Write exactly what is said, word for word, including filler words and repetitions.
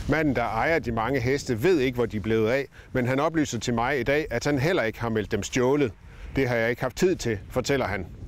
Manden, der ejer de mange heste, ved ikke, hvor de er blevet af, men han oplyser til mig i dag, at han heller ikke har meldt dem stjålet. Det har jeg ikke haft tid til, fortæller han.